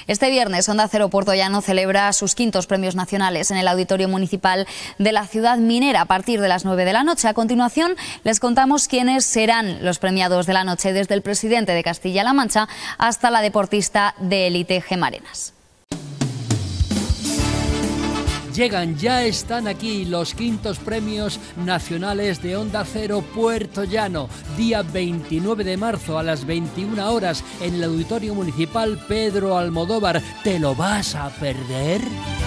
Este viernes Onda Cero Puertollano celebra sus 5º premios nacionales en el Auditorio Municipal de la ciudad minera a partir de las 9 de la noche. A continuación les contamos quiénes serán los premiados de la noche, desde el presidente de Castilla-La Mancha hasta la deportista de élite Gemma Arenas. Ya están aquí los 5º premios nacionales de Onda Cero Puertollano, día 29 de marzo a las 21 horas en el Auditorio Municipal Pedro Almodóvar. ¿Te lo vas a perder?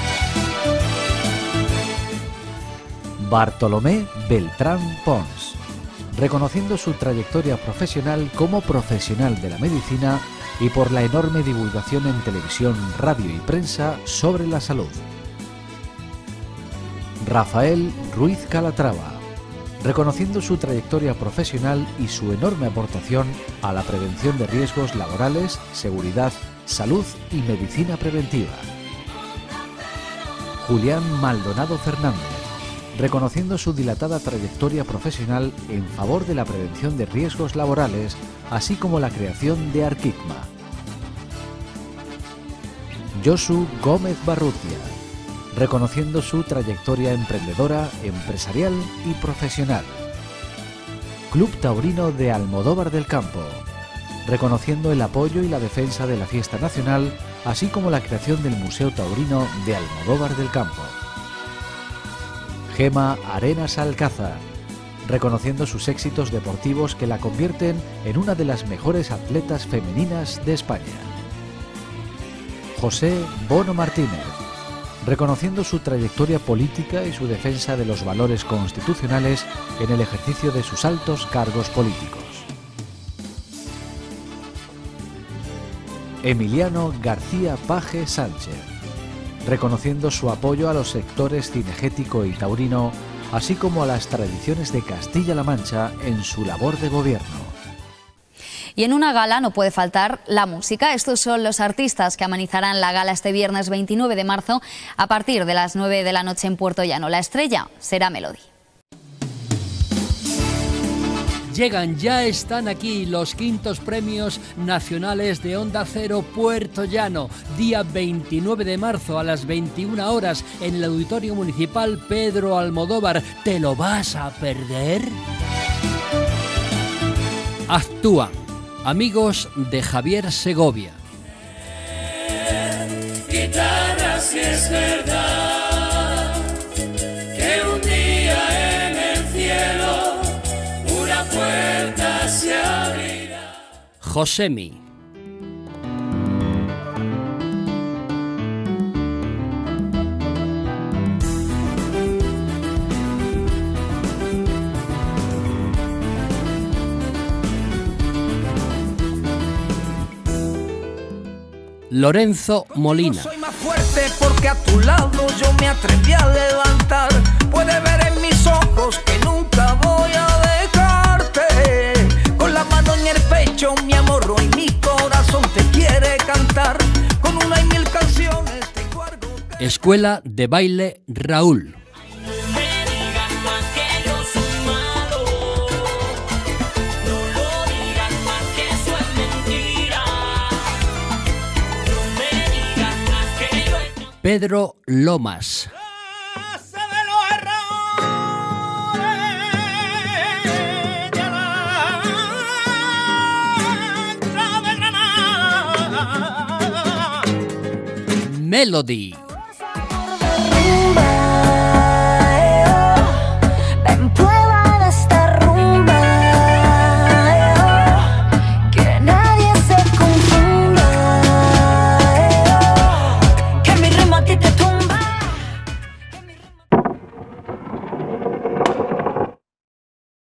Bartolomé Beltrán Pons, reconociendo su trayectoria profesional como profesional de la medicina y por la enorme divulgación en televisión, radio y prensa sobre la salud. Rafael Ruiz Calatrava, reconociendo su trayectoria profesional y su enorme aportación a la prevención de riesgos laborales, seguridad, salud y medicina preventiva. Julián Maldonado Fernández, reconociendo su dilatada trayectoria profesional en favor de la prevención de riesgos laborales, así como la creación de Arquitma. Josu Gómez Barrutia, reconociendo su trayectoria emprendedora, empresarial y profesional. Club Taurino de Almodóvar del Campo, reconociendo el apoyo y la defensa de la fiesta nacional, así como la creación del Museo Taurino de Almodóvar del Campo. Gemma Arenas Alcázar, reconociendo sus éxitos deportivos que la convierten en una de las mejores atletas femeninas de España. José Bono Martínez, reconociendo su trayectoria política y su defensa de los valores constitucionales en el ejercicio de sus altos cargos políticos. Emiliano García Paje Sánchez, reconociendo su apoyo a los sectores cinegético y taurino, así como a las tradiciones de Castilla-La Mancha en su labor de gobierno. Y en una gala no puede faltar la música. Estos son los artistas que amenizarán la gala este viernes 29 de marzo a partir de las 9 de la noche en Puertollano. La estrella será Melody. Ya están aquí los 5º premios nacionales de Onda Cero Puertollano, día 29 de marzo a las 21 horas en el Auditorio Municipal Pedro Almodóvar. ¿Te lo vas a perder? Actúan amigos de Javier Segovia. Guitarra, si es verdad que un día en el cielo una puerta se abrirá. Josemi. Lorenzo Molina. Yo soy más fuerte porque a tu lado yo me atreví a levantar. Puedes ver en mis ojos que nunca voy a dejarte. Con la mano en el pecho, mi amor, hoy mi corazón te quiere cantar. Con una y mil canciones tengo algo que... Escuela de Baile Raúl. Pedro Lomas. Melody.